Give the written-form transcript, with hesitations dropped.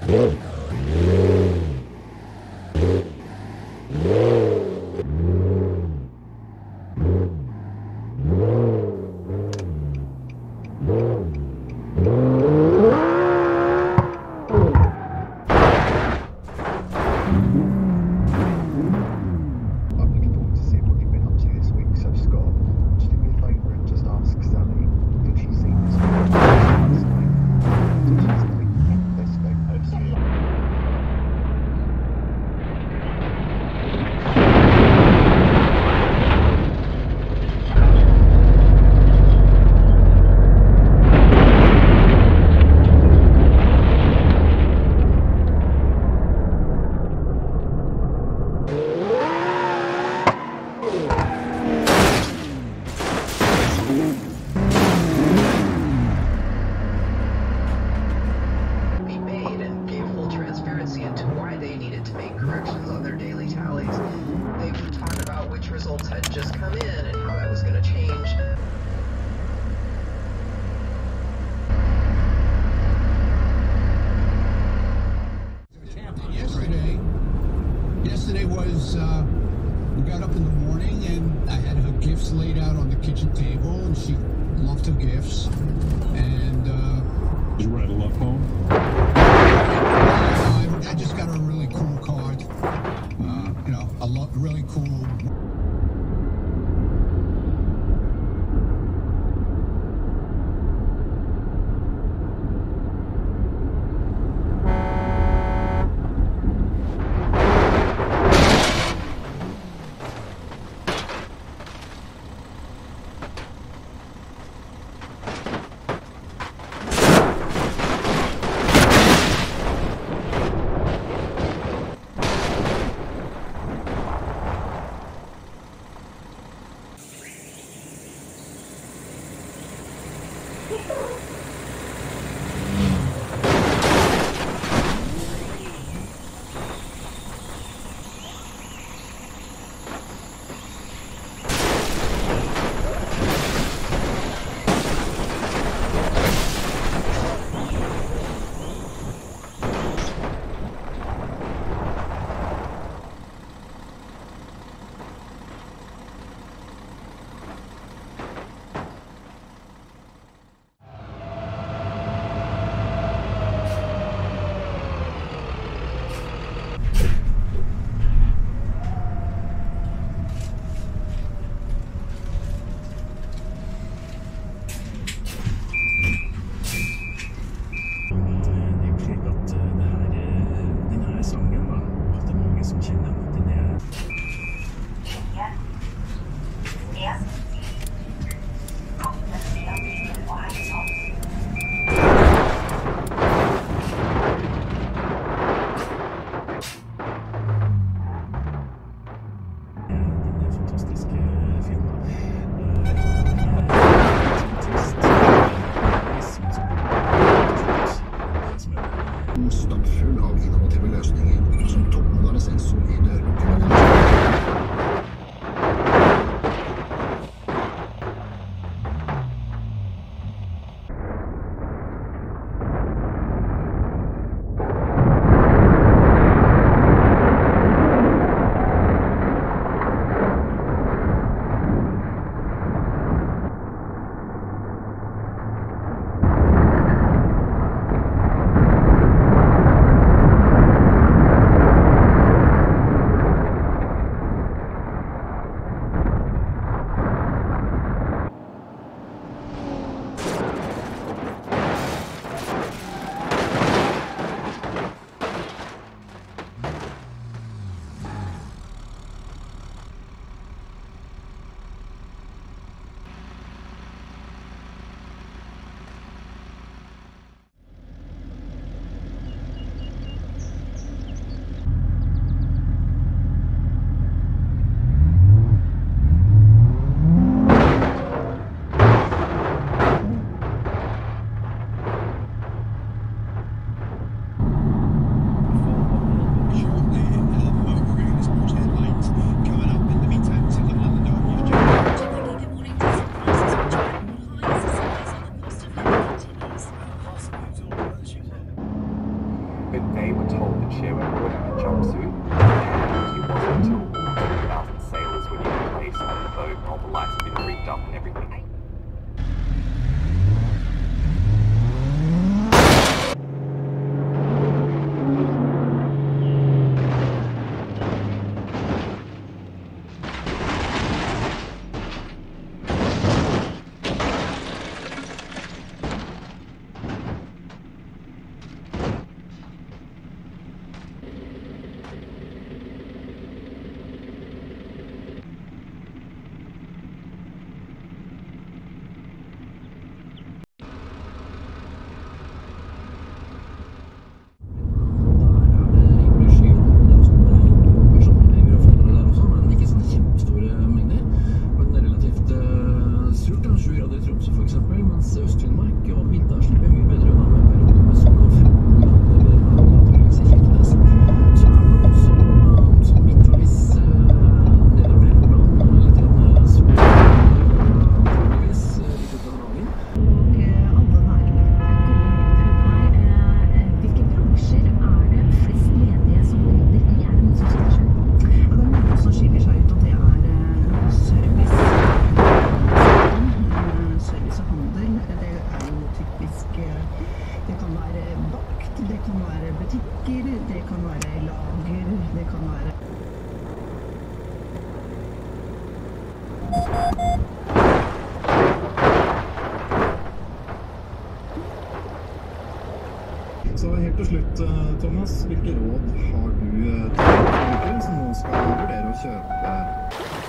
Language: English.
Yesterday was, we got up in the morning and I had her gifts laid out on the kitchen table and she loved her gifts. And, did you write a love poem? I just got her a really cool card. You know, a really cool. Stappfull av innovative løsninger som toppmoderne sensor i dørlukkene. but they were told that she were put in a jumpsuit, and it wasn't until 2,000 sailors were in place on the boat and all the lights had been rigged up and everything. Det kan være vakt, det kan være butikker, det kan være lager, det kan være... Så helt til slutt, Thomas, hvilke råd har du til forbrukere som nå skal vurdere å kjøpe